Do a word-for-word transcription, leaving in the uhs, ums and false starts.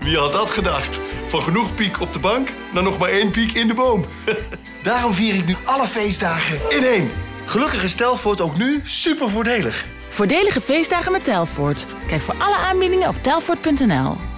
Wie had dat gedacht? Van genoeg piek op de bank naar nog maar één piek in de boom. Daarom vier ik nu alle feestdagen in één. Gelukkig is Telfort ook nu super voordelig. Voordelige feestdagen met Telfort. Kijk voor alle aanbiedingen op telfort punt n l.